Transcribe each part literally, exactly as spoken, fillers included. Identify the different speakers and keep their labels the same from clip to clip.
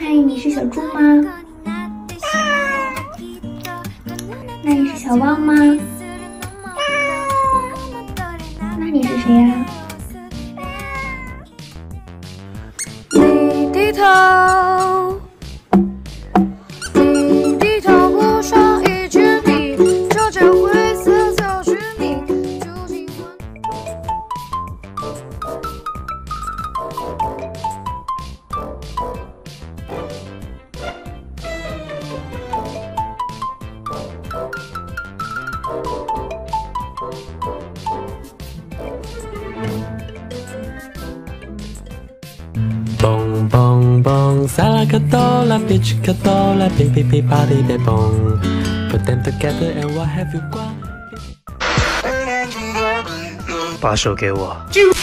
Speaker 1: 嗨，你是小猪吗？那你是小汪吗？那你是谁呀？
Speaker 2: 你低头，你低头不说一句你，就这灰色小区你究竟
Speaker 3: 蹦蹦蹦，萨拉卡多拉，别去卡多拉，别别别把你别蹦 ，Put them together and what have you got？
Speaker 4: 把手给我。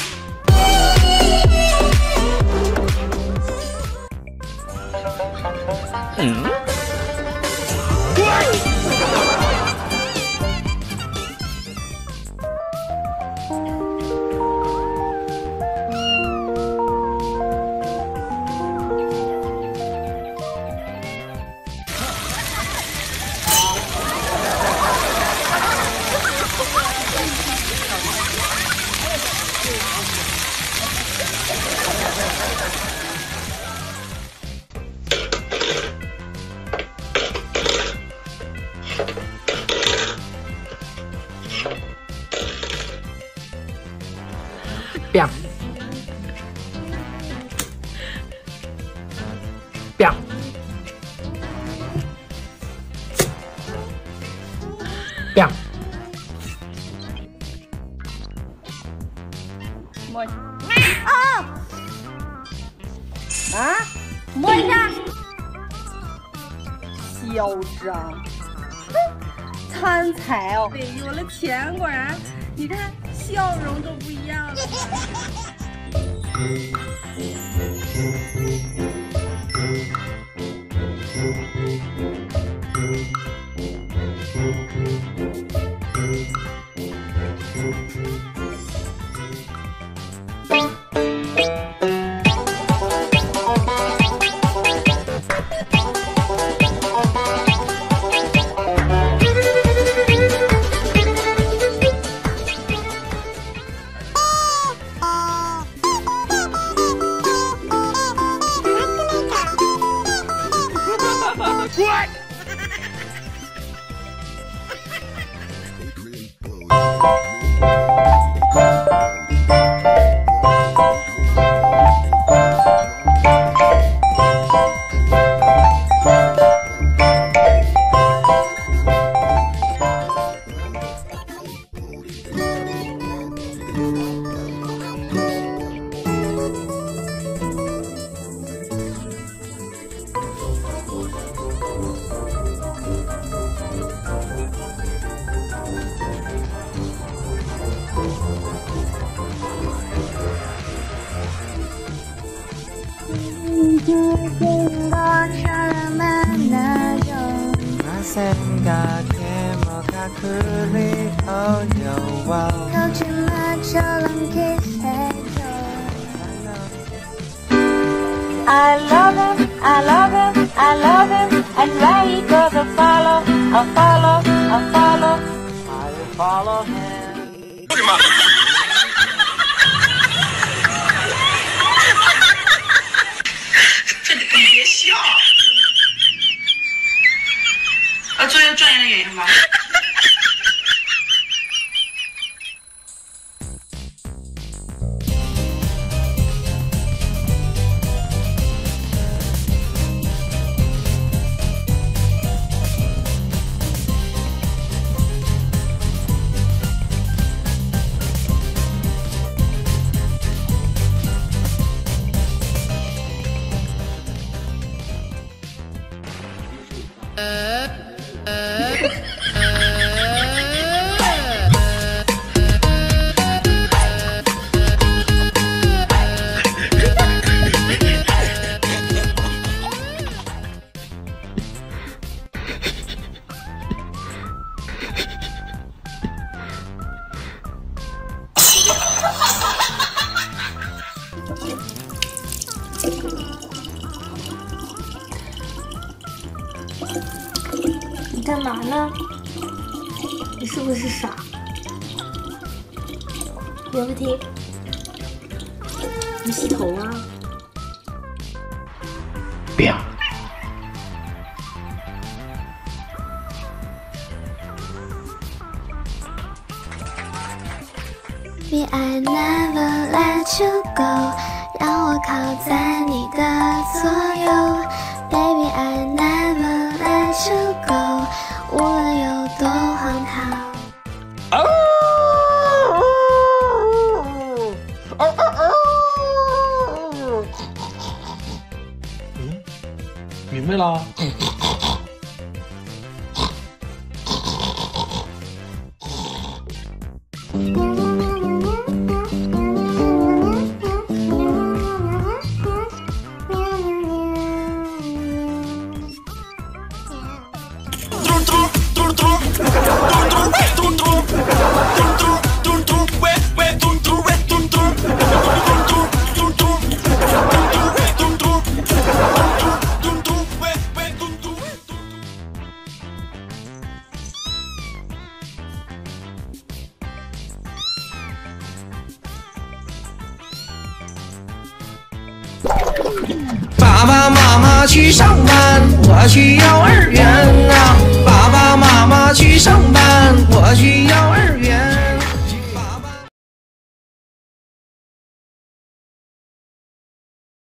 Speaker 4: 嗯。
Speaker 5: 啪啪啪！
Speaker 6: 摸啊啊！摸一下，嚣张，贪财哦！对，有了钱果然，你看笑容都不一样了。
Speaker 4: What?
Speaker 2: ？I love him, I love him, I love him, and where he goes, I follow, I follow, I follow, I follow him.
Speaker 4: 我的妈！
Speaker 7: 这你别笑。要做一个专业的演员吗？
Speaker 1: 呢？你是不是傻？别不听，你洗头啊？
Speaker 5: 表。
Speaker 8: Baby, I never let you go， 让我靠在你的左右。Baby, I never let you go， 无论有多荒唐。
Speaker 5: 哦哦哦哦！嗯，明白了。
Speaker 9: 爸爸妈妈去上班，我去幼儿园。